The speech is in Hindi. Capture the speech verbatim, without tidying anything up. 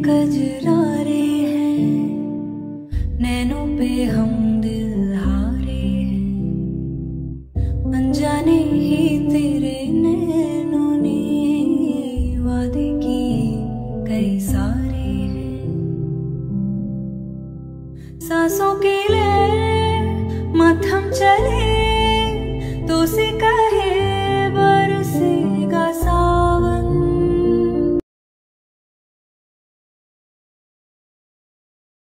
कजरारे हैं, नैनों पे हम दिल हारे हैं। अनजाने ही तेरे नैनों ने वादे किए कई सारे हैं। सांसों के लिए मत हम चले तो सिका